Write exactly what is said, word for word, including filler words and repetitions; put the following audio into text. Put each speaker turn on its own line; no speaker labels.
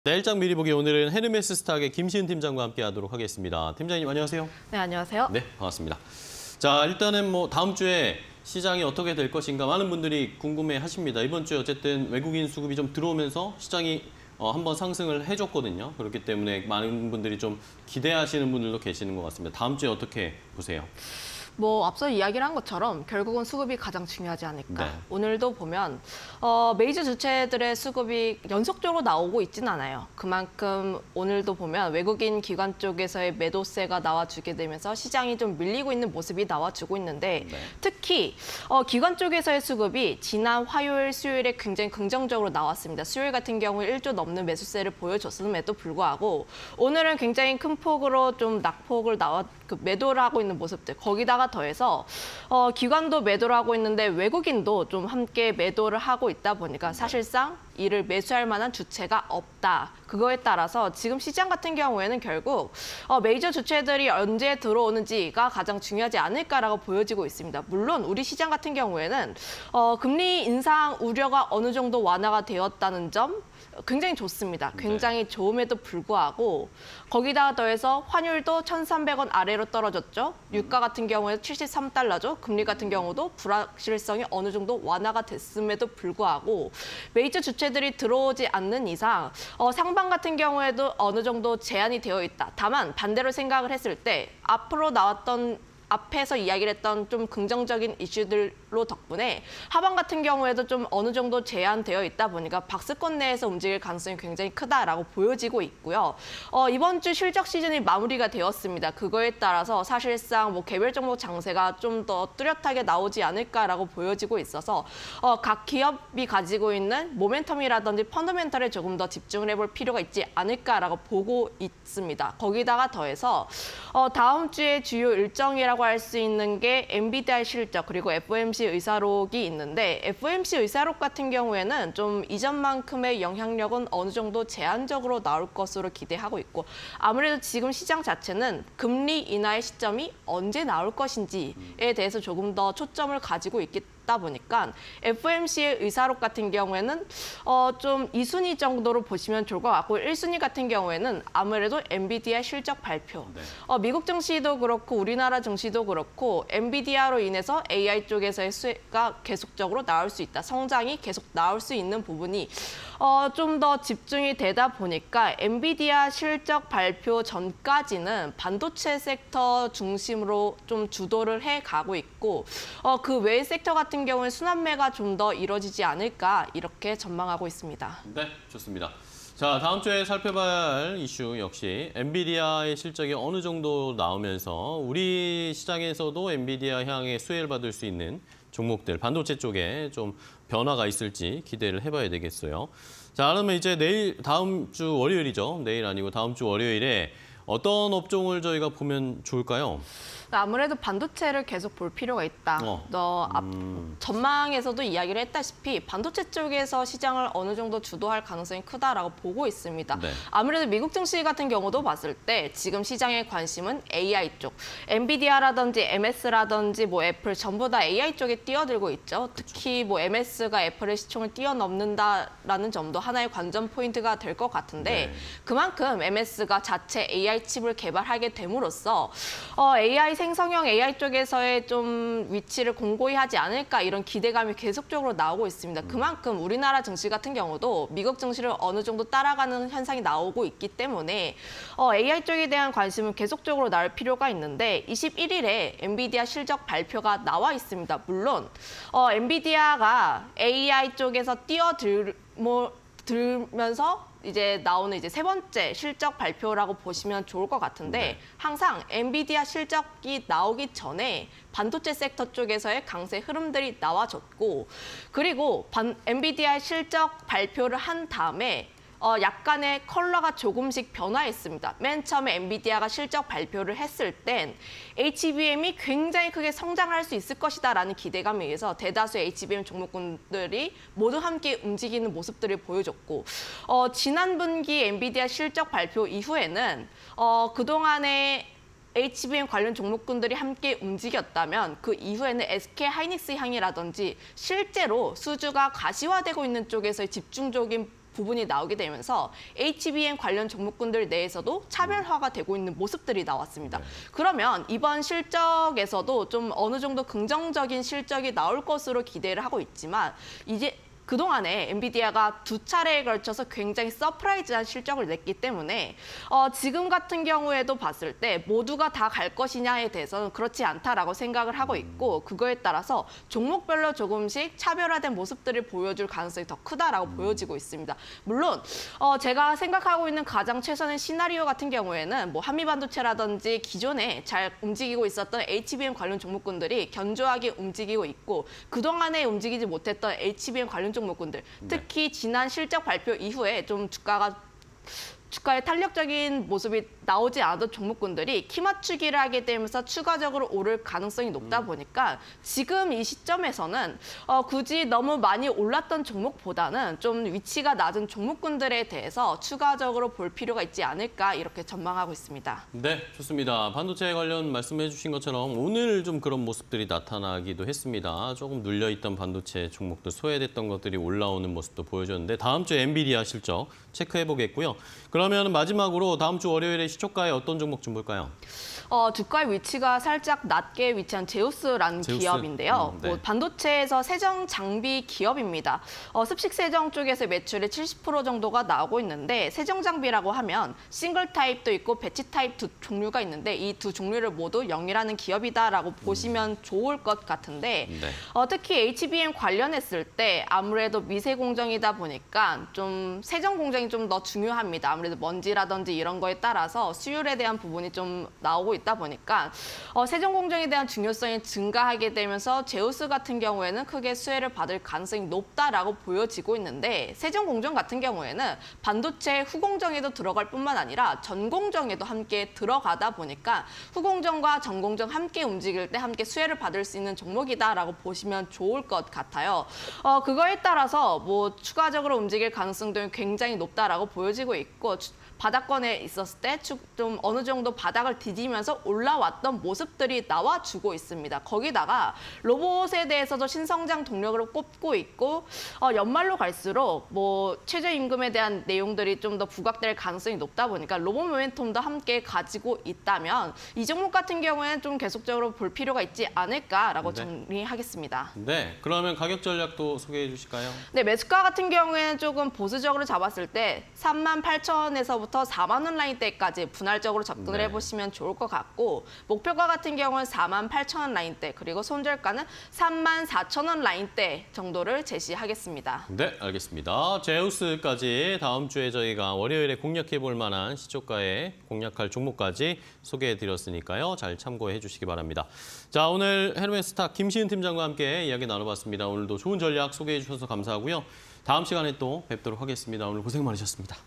내일장 미리 보기 오늘은 헤르메스 스탁의 김시은 팀장과 함께하도록 하겠습니다. 팀장님 안녕하세요.
네, 안녕하세요.
네, 반갑습니다. 자, 일단은 뭐 다음 주에 시장이 어떻게 될 것인가 많은 분들이 궁금해하십니다. 이번 주에 어쨌든 외국인 수급이 좀 들어오면서 시장이 어, 한번 상승을 해줬거든요. 그렇기 때문에 많은 분들이 좀 기대하시는 분들도 계시는 것 같습니다. 다음 주에 어떻게 보세요?
뭐 앞서 이야기를 한 것처럼 결국은 수급이 가장 중요하지 않을까.
네.
오늘도 보면 어, 메이저 주체들의 수급이 연속적으로 나오고 있진 않아요. 그만큼 오늘도 보면 외국인 기관 쪽에서의 매도세가 나와주게 되면서 시장이 좀 밀리고 있는 모습이 나와주고 있는데
네.
특히 어, 기관 쪽에서의 수급이 지난 화요일, 수요일에 굉장히 긍정적으로 나왔습니다. 수요일 같은 경우 일조 넘는 매수세를 보여줬음에도 불구하고 오늘은 굉장히 큰 폭으로 좀 낙폭을 나와 그 매도를 하고 있는 모습들. 거기다가 더해서 어, 기관도 매도를 하고 있는데 외국인도 좀 함께 매도를 하고 있다 보니까 사실상 이를 매수할 만한 주체가 없다. 그거에 따라서 지금 시장 같은 경우에는 결국 어, 메이저 주체들이 언제 들어오는지가 가장 중요하지 않을까라고 보여지고 있습니다. 물론 우리 시장 같은 경우에는 어, 금리 인상 우려가 어느 정도 완화가 되었다는 점 굉장히 좋습니다. 굉장히 좋음에도 불구하고 거기다가 더해서 환율도 천삼백 원 아래로 떨어졌죠. 유가 같은 경우에 칠십삼 달러죠. 금리 같은 경우도 불확실성이 어느 정도 완화가 됐음에도 불구하고 메이저 주체들이 들어오지 않는 이상 어, 상방 같은 경우에도 어느 정도 제한이 되어 있다. 다만 반대로 생각을 했을 때 앞으로 나왔던 앞에서 이야기를 했던 좀 긍정적인 이슈들로 덕분에 하방 같은 경우에도 좀 어느 정도 제한되어 있다 보니까 박스권 내에서 움직일 가능성이 굉장히 크다라고 보여지고 있고요. 어, 이번 주 실적 시즌이 마무리가 되었습니다. 그거에 따라서 사실상 뭐 개별 종목 장세가 좀 더 뚜렷하게 나오지 않을까라고 보여지고 있어서 어, 각 기업이 가지고 있는 모멘텀이라든지 펀더멘털에 조금 더 집중을 해볼 필요가 있지 않을까라고 보고 있습니다. 거기다가 더해서 어, 다음 주에 주요 일정이라고 할 수 있는 게 엔비디아의 실적 그리고 에프오엠씨 의사록이 있는데 에프오엠씨 의사록 같은 경우에는 좀 이전만큼의 영향력은 어느 정도 제한적으로 나올 것으로 기대하고 있고 아무래도 지금 시장 자체는 금리 인하의 시점이 언제 나올 것인지에 대해서 조금 더 초점을 가지고 있기 다 보니까 에프오엠씨의 의사록 같은 경우에는 어, 좀 이 순위 정도로 보시면 좋을 것 같고 일 순위 같은 경우에는 아무래도 엔비디아 실적 발표.
네.
어, 미국 증시도 그렇고 우리나라 증시도 그렇고 엔비디아로 인해서 에이아이 쪽에서의 수혜가 계속적으로 나올 수 있다. 성장이 계속 나올 수 있는 부분이 어, 좀 더 집중이 되다 보니까 엔비디아 실적 발표 전까지는 반도체 섹터 중심으로 좀 주도를 해가고 있고 어, 그 외의 섹터 같은 경우는 순환매가 좀 더 이뤄지지 않을까 이렇게 전망하고 있습니다.
네, 좋습니다. 자, 다음 주에 살펴봐야 할 이슈 역시 엔비디아의 실적이 어느 정도 나오면서 우리 시장에서도 엔비디아 향해 수혜를 받을 수 있는 종목들, 반도체 쪽에 좀 변화가 있을지 기대를 해봐야 되겠어요. 자, 그러면 이제 내일, 다음 주 월요일이죠. 내일 아니고 다음 주 월요일에 어떤 업종을 저희가 보면 좋을까요?
아무래도 반도체를 계속 볼 필요가 있다.
어.
너 앞,
음.
전망에서도 이야기를 했다시피 반도체 쪽에서 시장을 어느 정도 주도할 가능성이 크다라고 보고 있습니다.
네.
아무래도 미국 증시 같은 경우도 봤을 때 지금 시장의 관심은 에이아이 쪽. 엔비디아라든지 엠에스라든지 뭐 애플 전부 다 에이아이 쪽에 뛰어들고 있죠. 특히 뭐 엠에스가 애플의 시총을 뛰어넘는다라는 점도 하나의 관전 포인트가 될 것 같은데
네.
그만큼 엠에스가 자체 에이아이 칩을 개발하게 됨으로써 어, 에이아이 생성형 에이아이 쪽에서의 좀 위치를 공고히 하지 않을까 이런 기대감이 계속적으로 나오고 있습니다. 그만큼 우리나라 증시 같은 경우도 미국 증시를 어느 정도 따라가는 현상이 나오고 있기 때문에 어, 에이아이 쪽에 대한 관심은 계속적으로 나올 필요가 있는데 이십일 일에 엔비디아 실적 발표가 나와 있습니다. 물론 어, 엔비디아가 에이아이 쪽에서 뛰어들 뭐 들면서 이제 나오는 이제 세 번째 실적 발표라고 보시면 좋을 것 같은데
네.
항상 엔비디아 실적이 나오기 전에 반도체 섹터 쪽에서의 강세 흐름들이 나와줬고 그리고 반, 엔비디아 실적 발표를 한 다음에 어, 약간의 컬러가 조금씩 변화했습니다. 맨 처음에 엔비디아가 실적 발표를 했을 땐 에이치비엠이 굉장히 크게 성장할 수 있을 것이다라는 기대감에 의해서 대다수의 에이치비엠 종목군들이 모두 함께 움직이는 모습들을 보여줬고 어, 지난 분기 엔비디아 실적 발표 이후에는 어, 그동안의 에이치비엠 관련 종목군들이 함께 움직였다면 그 이후에는 에스케이하이닉스 향이라든지 실제로 수주가 가시화되고 있는 쪽에서의 집중적인 부분이 나오게 되면서 에이치비엠 관련 종목군들 내에서도 차별화가 되고 있는 모습들이 나왔습니다.
네.
그러면 이번 실적에서도 좀 어느 정도 긍정적인 실적이 나올 것으로 기대를 하고 있지만 이제 그동안에 엔비디아가 두 차례에 걸쳐서 굉장히 서프라이즈한 실적을 냈기 때문에 어, 지금 같은 경우에도 봤을 때 모두가 다 갈 것이냐에 대해서는 그렇지 않다라고 생각을 하고 있고 그거에 따라서 종목별로 조금씩 차별화된 모습들을 보여줄 가능성이 더 크다라고 음. 보여지고 있습니다. 물론 어, 제가 생각하고 있는 가장 최선의 시나리오 같은 경우에는 뭐 한미반도체라든지 기존에 잘 움직이고 있었던 에이치비엠 관련 종목군들이 견조하게 움직이고 있고 그동안에 움직이지 못했던 에이치비엠 관련 종목군들, 특히 지난 실적 발표 이후에 좀 주가가 주가의 탄력적인 모습이 나오지 않았던 종목군들이 키 맞추기를 하게 되면서 추가적으로 오를 가능성이 높다 보니까 지금 이 시점에서는 어, 굳이 너무 많이 올랐던 종목보다는 좀 위치가 낮은 종목군들에 대해서 추가적으로 볼 필요가 있지 않을까 이렇게 전망하고 있습니다.
네, 좋습니다. 반도체 관련 말씀해 주신 것처럼 오늘 좀 그런 모습들이 나타나기도 했습니다. 조금 눌려있던 반도체 종목들, 소외됐던 것들이 올라오는 모습도 보여줬는데 다음 주 엔비디아 실적 체크해 보겠고요. 그러면 마지막으로 다음 주 월요일에 시초가에 어떤 종목 좀 볼까요?
어, 주가의 위치가 살짝 낮게 위치한 제우스라는
제우스?
기업인데요.
음, 네.
뭐 반도체에서 세정 장비 기업입니다. 어, 습식 세정 쪽에서 매출의 칠십 퍼센트 정도가 나오고 있는데 세정 장비라고 하면 싱글 타입도 있고 배치 타입 두 종류가 있는데 이 두 종류를 모두 영위라는 기업이다라고 보시면 좋을 것 같은데
네.
어, 특히 에이치비엠 관련했을 때 아무래도 미세 공정이다 보니까 좀 세정 공정이 좀 더 중요합니다. 아무래도 먼지라든지 이런 거에 따라서 수율에 대한 부분이 좀 나오고 있다 보니까 어, 세정 공정에 대한 중요성이 증가하게 되면서 제우스 같은 경우에는 크게 수혜를 받을 가능성이 높다라고 보여지고 있는데 세정 공정 같은 경우에는 반도체 후공정에도 들어갈 뿐만 아니라 전공정에도 함께 들어가다 보니까 후공정과 전공정 함께 움직일 때 함께 수혜를 받을 수 있는 종목이다라고 보시면 좋을 것 같아요. 어, 그거에 따라서 뭐 추가적으로 움직일 가능성도 굉장히 높다라고 보여지고 있고 바닥권에 있었을 때 좀 어느 정도 바닥을 디디면서 올라왔던 모습들이 나와주고 있습니다. 거기다가 로봇에 대해서도 신성장 동력으로 꼽고 있고 어, 연말로 갈수록 뭐 최저임금에 대한 내용들이 좀 더 부각될 가능성이 높다 보니까 로봇 모멘텀도 함께 가지고 있다면 이 종목 같은 경우에는 좀 계속적으로 볼 필요가 있지 않을까라고
네.
정리하겠습니다.
네, 그러면 가격 전략도 소개해 주실까요?
네, 매수가 같은 경우에는 조금 보수적으로 잡았을 때 삼만 팔천 원에서부터 사만 원 라인대까지 분할적으로 접근을
네.
해보시면 좋을 것 같고 목표가 같은 경우는 사만 팔천 원 라인대 그리고 손절가는 삼만 사천 원 라인대 정도를 제시하겠습니다.
네, 알겠습니다. 제우스까지 다음 주에 저희가 월요일에 공략해 볼 만한 시초가에 공략할 종목까지 소개해 드렸으니까요. 잘 참고해 주시기 바랍니다. 자, 오늘 헤르메스타 김시은 팀장과 함께 이야기 나눠봤습니다. 오늘도 좋은 전략 소개해 주셔서 감사하고요. 다음 시간에 또 뵙도록 하겠습니다. 오늘 고생 많으셨습니다.